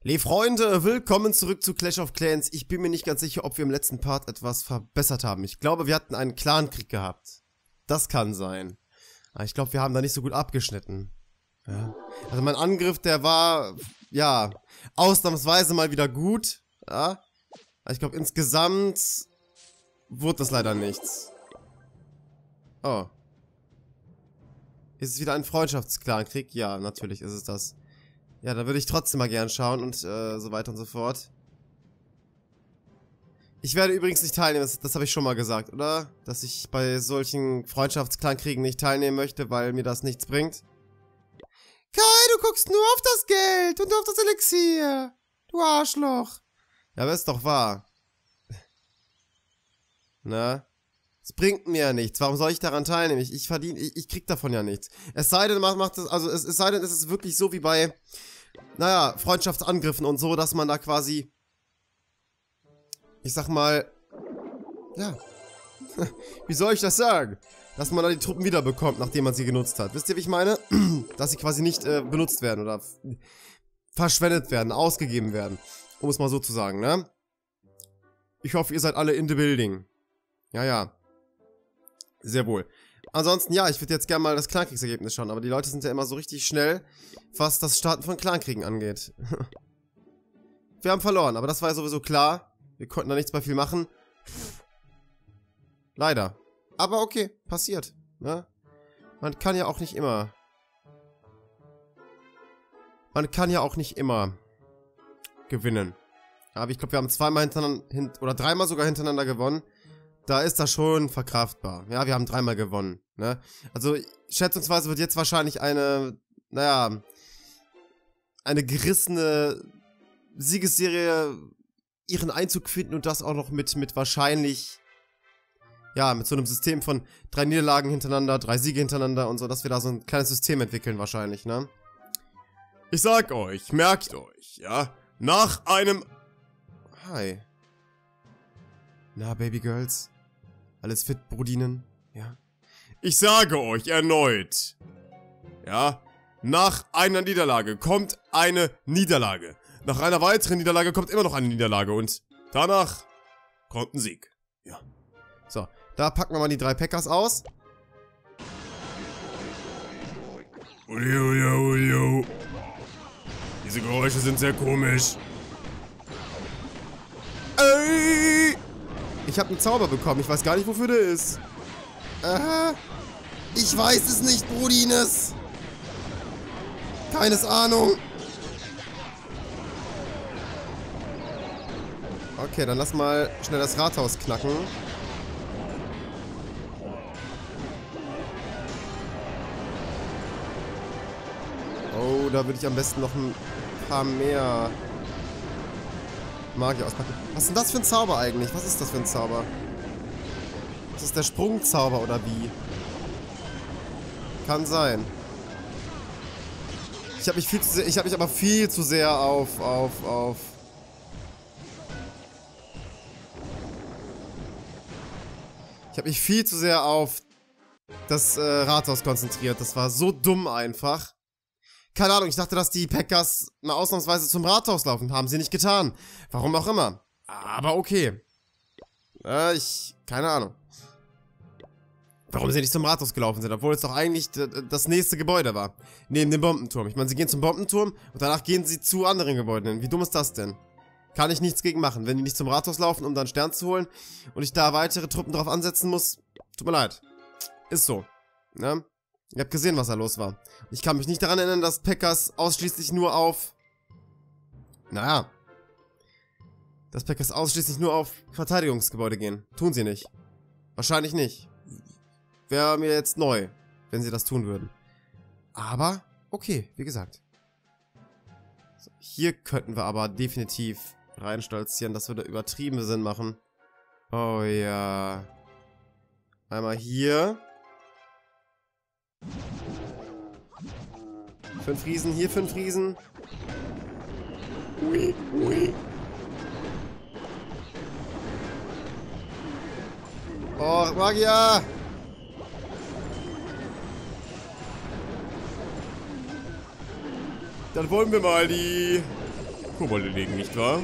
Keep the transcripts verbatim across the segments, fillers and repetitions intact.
Liebe Freunde, willkommen zurück zu Clash of Clans. Ich bin mir nicht ganz sicher, ob wir im letzten Part etwas verbessert haben. Ich glaube, wir hatten einen Clankrieg gehabt. Das kann sein. Aber ich glaube, wir haben da nicht so gut abgeschnitten. Ja. Also mein Angriff, der war, ja, ausnahmsweise mal wieder gut. Ja. Aber ich glaube, insgesamt wurde das leider nichts. Oh. Ist es wieder ein Freundschaftsklankrieg? Ja, natürlich ist es das. Ja, da würde ich trotzdem mal gern schauen und äh, so weiter und so fort. Ich werde übrigens nicht teilnehmen, das, das habe ich schon mal gesagt, oder? Dass ich bei solchen Freundschaftsklankriegen nicht teilnehmen möchte, weil mir das nichts bringt. Kai, du guckst nur auf das Geld und auf das Elixier. Du Arschloch. Ja, aber ist doch wahr. Na? Es bringt mir ja nichts. Warum soll ich daran teilnehmen? Ich, ich verdiene, ich, ich krieg davon ja nichts. Es sei denn, macht, macht das, also es, es sei denn, es ist wirklich so wie bei, naja, Freundschaftsangriffen und so, dass man da quasi, ich sag mal, ja, wie soll ich das sagen? Dass man da die Truppen wiederbekommt, nachdem man sie genutzt hat. Wisst ihr, wie ich meine? Dass sie quasi nicht äh, benutzt werden oder verschwendet werden, ausgegeben werden. Um es mal so zu sagen, ne? Ich hoffe, ihr seid alle in the building. Ja, ja. Sehr wohl. Ansonsten, ja, ich würde jetzt gerne mal das Clankriegsergebnis schauen, aber die Leute sind ja immer so richtig schnell, was das Starten von Clankriegen angeht. Wir haben verloren, aber das war ja sowieso klar. Wir konnten da nichts mehr viel machen. Leider. Aber okay, passiert. Ne? Man kann ja auch nicht immer... Man kann ja auch nicht immer gewinnen. Aber ich glaube, wir haben zweimal hintereinander, hint oder dreimal sogar hintereinander gewonnen. Da ist das schon verkraftbar. Ja, wir haben dreimal gewonnen. Ne? Also, schätzungsweise wird jetzt wahrscheinlich eine, naja, eine gerissene Siegesserie ihren Einzug finden und das auch noch mit, mit wahrscheinlich, ja, mit so einem System von drei Niederlagen hintereinander, drei Siege hintereinander und so, dass wir da so ein kleines System entwickeln wahrscheinlich, ne? Ich sag euch, merkt euch, ja, nach einem... Hi. Na, Babygirls? Alles fit, Brudinen? Ja. Ich sage euch erneut. Ja. Nach einer Niederlage kommt eine Niederlage. Nach einer weiteren Niederlage kommt immer noch eine Niederlage. Und danach kommt ein Sieg. Ja. So. Da packen wir mal die drei Packers aus. Ujo, ujo, ujo. Diese Geräusche sind sehr komisch. Ey! Ich habe einen Zauber bekommen. Ich weiß gar nicht, wofür der ist. Aha. Ich weiß es nicht, Brudines. Keines Ahnung. Okay, dann lass mal schnell das Rathaus knacken. Oh, da würde ich am besten noch ein paar mehr Magier auspacken. Was ist denn das für ein Zauber eigentlich? Was ist das für ein Zauber? Ist das der Sprungzauber oder wie? Kann sein. Ich habe mich viel zu sehr, ich habe mich aber viel zu sehr auf, auf, auf... Ich habe mich viel zu sehr auf das äh, Rathaus konzentriert. Das war so dumm einfach. Keine Ahnung, ich dachte, dass die Packers mal ausnahmsweise zum Rathaus laufen. Haben sie nicht getan. Warum auch immer. Aber okay. Äh, ich... Keine Ahnung. Warum sie nicht zum Rathaus gelaufen sind, obwohl es doch eigentlich das nächste Gebäude war. Neben dem Bombenturm. Ich meine, sie gehen zum Bombenturm und danach gehen sie zu anderen Gebäuden hin. Wie dumm ist das denn? Kann ich nichts gegen machen. Wenn die nicht zum Rathaus laufen, um dann Stern zu holen und ich da weitere Truppen drauf ansetzen muss, tut mir leid. Ist so. Ne? Ihr habt gesehen, was da los war. Ich kann mich nicht daran erinnern, dass Packers ausschließlich nur auf... Naja. Dass Packers ausschließlich nur auf Verteidigungsgebäude gehen. Tun sie nicht. Wahrscheinlich nicht. Wäre mir jetzt neu, wenn sie das tun würden. Aber, okay, wie gesagt. So, hier könnten wir aber definitiv reinstolzieren. Das würde übertrieben Sinn machen. Oh ja. Einmal hier. Fünf Riesen, hier fünf Riesen. Ui, ui. Oh, Magier! Dann wollen wir mal die Kobolde liegen, nicht wahr?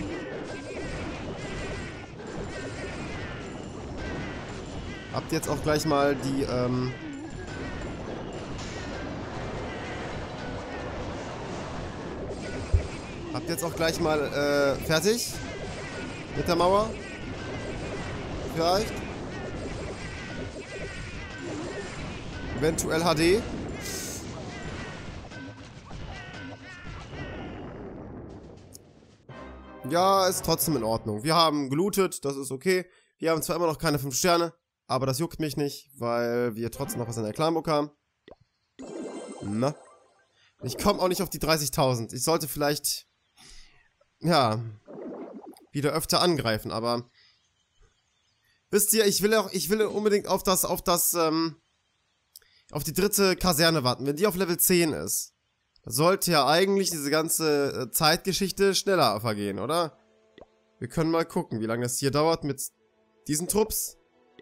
Habt ihr jetzt auch gleich mal die, ähm... Habt ihr jetzt auch gleich mal, äh, fertig? Mit der Mauer? Vielleicht? Eventuell H D? Ja, ist trotzdem in Ordnung. Wir haben gelootet, das ist okay. Wir haben zwar immer noch keine fünf Sterne, aber das juckt mich nicht, weil wir trotzdem noch was in der Clanburg haben. Na? Ich komme auch nicht auf die dreißigtausend. Ich sollte vielleicht, ja, wieder öfter angreifen, aber wisst ihr, ich will auch, ich will unbedingt auf das, auf das, ähm, auf die dritte Kaserne warten. Wenn die auf Level zehn ist, sollte ja eigentlich diese ganze äh, Zeitgeschichte schneller vergehen, oder? Wir können mal gucken, wie lange das hier dauert mit diesen Trupps.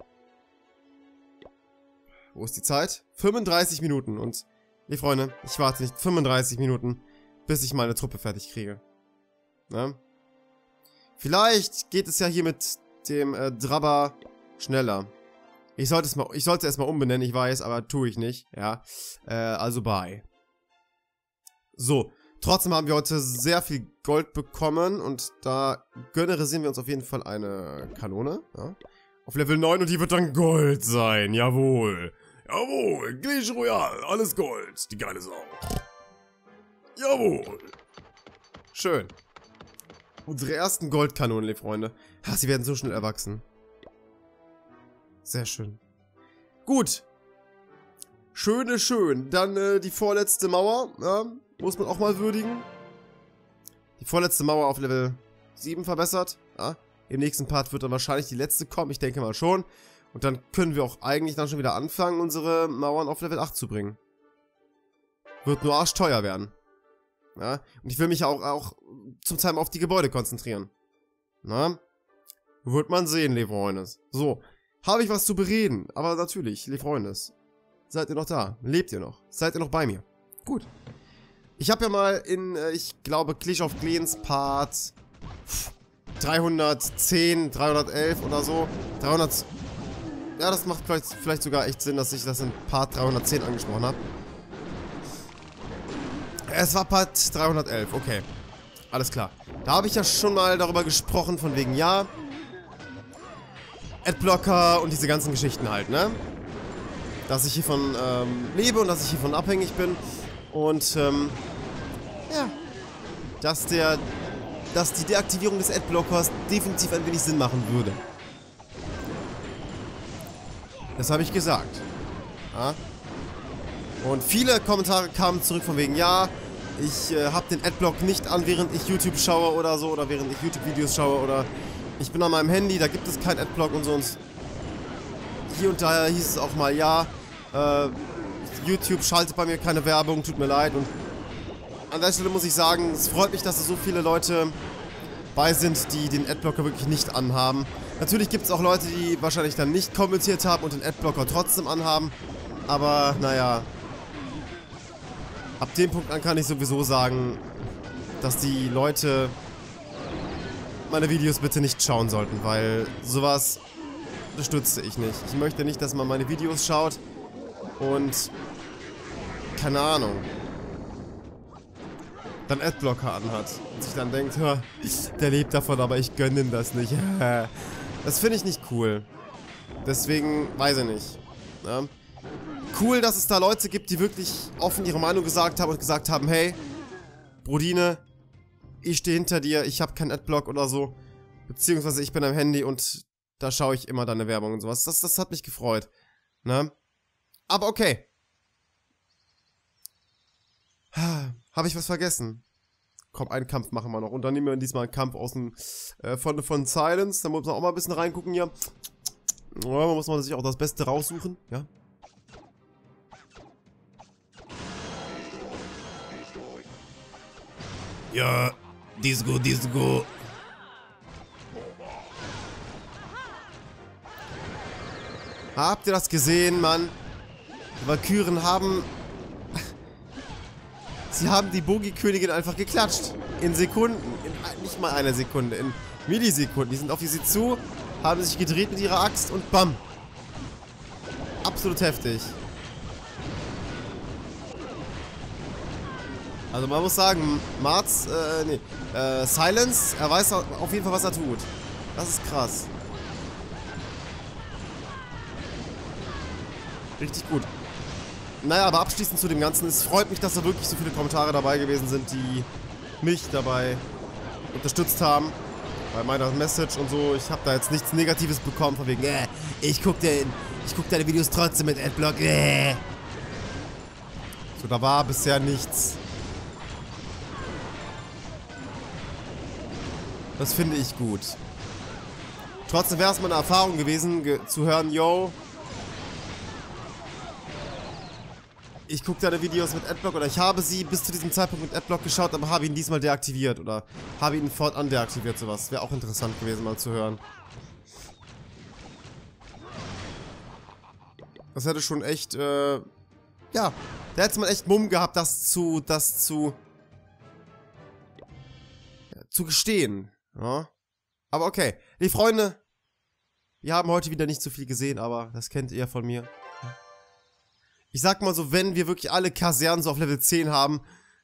Wo ist die Zeit? fünfunddreißig Minuten. Und, liebe Freunde, ich warte nicht fünfunddreißig Minuten, bis ich meine Truppe fertig kriege. Ne? Vielleicht geht es ja hier mit dem äh, Drabber schneller. Ich sollte es mal, ich sollte es mal umbenennen, ich weiß, aber tue ich nicht. Ja, äh, also bye. So, trotzdem haben wir heute sehr viel Gold bekommen und da generisieren wir uns auf jeden Fall eine Kanone. Ja? Auf Level neun und die wird dann Gold sein, jawohl. Jawohl, Clash Royale, alles Gold, die geile Sau. Jawohl. Schön. Unsere ersten Goldkanonen, liebe Freunde. Ha, sie werden so schnell erwachsen. Sehr schön. Gut. Schön ist schön. Dann äh, die vorletzte Mauer. Ja, muss man auch mal würdigen. Die vorletzte Mauer auf Level sieben verbessert. Ja. Im nächsten Part wird dann wahrscheinlich die letzte kommen. Ich denke mal schon. Und dann können wir auch eigentlich dann schon wieder anfangen, unsere Mauern auf Level acht zu bringen. Wird nur arschteuer werden. Ja. Und ich will mich auch, auch zum Teil auf die Gebäude konzentrieren. Na? Wird man sehen, liebe Freunde. So. Habe ich was zu bereden? Aber natürlich, liebe Freunde. Seid ihr noch da? Lebt ihr noch? Seid ihr noch bei mir? Gut. Ich habe ja mal in, äh, ich glaube, Clash of Clans Part dreihundertzehn, dreihundertelf oder so. dreihundert. Ja, das macht vielleicht, vielleicht sogar echt Sinn, dass ich das in Part dreihundertzehn angesprochen habe. Es war Part dreihundertelf, okay. Alles klar. Da habe ich ja schon mal darüber gesprochen, von wegen, ja, Adblocker und diese ganzen Geschichten halt, ne? Dass ich hiervon ähm, lebe und dass ich hiervon abhängig bin. Und, ähm, ja, dass der, dass die Deaktivierung des Adblockers definitiv ein wenig Sinn machen würde. Das habe ich gesagt. Ja? Und viele Kommentare kamen zurück von wegen, ja, ich äh, habe den Adblock nicht an, während ich YouTube schaue oder so, oder während ich YouTube-Videos schaue, oder ich bin an meinem Handy, da gibt es keinen Adblock und so. Und hier und da hieß es auch mal, ja, äh, YouTube schaltet bei mir keine Werbung, tut mir leid. Und an der Stelle muss ich sagen, es freut mich, dass da so viele Leute bei sind, die den Adblocker wirklich nicht anhaben. Natürlich gibt es auch Leute, die wahrscheinlich dann nicht kommentiert haben und den Adblocker trotzdem anhaben. Aber, naja, ab dem Punkt an kann ich sowieso sagen, dass die Leute meine Videos bitte nicht schauen sollten, weil sowas unterstütze ich nicht. Ich möchte nicht, dass man meine Videos schaut und, keine Ahnung, dann Adblocker anhat und sich dann denkt, der lebt davon, aber ich gönne ihm das nicht. Das finde ich nicht cool. Deswegen, weiß ich nicht. Ja. Cool, dass es da Leute gibt, die wirklich offen ihre Meinung gesagt haben und gesagt haben, hey, Brodine, ich stehe hinter dir, ich habe keinen Adblock oder so. Beziehungsweise ich bin am Handy und da schaue ich immer deine Werbung und sowas. Das, das hat mich gefreut. Ne? Aber okay. Habe ich was vergessen? Komm, einen Kampf machen wir noch. Und dann nehmen wir diesmal einen Kampf aus dem, äh, von, von Silence. Da muss man auch mal ein bisschen reingucken hier. Ja, man muss man sich auch das Beste raussuchen. Ja. Ja, Disco, Disco. Habt ihr das gesehen, Mann? Die Valkyren haben Sie haben die Bogi-Königin einfach geklatscht. In Sekunden. In nicht mal einer Sekunde. In Millisekunden. Die sind auf sie zu, haben sich gedreht mit ihrer Axt und bam. Absolut heftig. Also man muss sagen, Marz, äh, nee, äh, Silence, er weiß auf jeden Fall, was er tut. Das ist krass. Richtig gut. Naja, aber abschließend zu dem Ganzen, es freut mich, dass da wirklich so viele Kommentare dabei gewesen sind, die mich dabei unterstützt haben. Bei meiner Message und so. Ich habe da jetzt nichts Negatives bekommen, von wegen, äh, ich guck, den, ich guck deine Videos trotzdem mit Adblock, äh. So, da war bisher nichts. Das finde ich gut. Trotzdem wäre es mal eine Erfahrung gewesen, ge zu hören, yo, ich gucke deine Videos mit Adblock oder ich habe sie bis zu diesem Zeitpunkt mit Adblock geschaut, aber habe ihn diesmal deaktiviert oder habe ihn fortan deaktiviert, sowas. Wäre auch interessant gewesen, mal zu hören. Das hätte schon echt, äh, ja, da hätte man echt Mumm gehabt, das zu, das zu, ja, zu gestehen, ja. Aber okay, die Freunde, wir haben heute wieder nicht so viel gesehen, aber das kennt ihr von mir. Ich sag mal so, wenn wir wirklich alle Kasernen so auf Level zehn haben,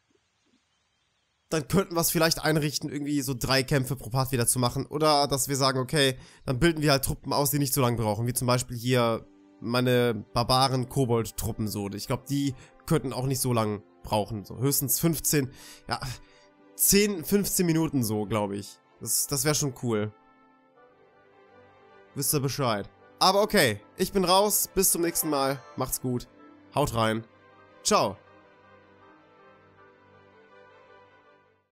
dann könnten wir es vielleicht einrichten, irgendwie so drei Kämpfe pro Part wieder zu machen. Oder dass wir sagen, okay, dann bilden wir halt Truppen aus, die nicht so lange brauchen. Wie zum Beispiel hier meine Barbaren-Kobold-Truppen so. Ich glaube, die könnten auch nicht so lange brauchen. So höchstens fünfzehn, ja, zehn, fünfzehn Minuten so, glaube ich. Das, das wäre schon cool. Wisst ihr Bescheid. Aber okay, ich bin raus. Bis zum nächsten Mal. Macht's gut. Haut rein. Ciao.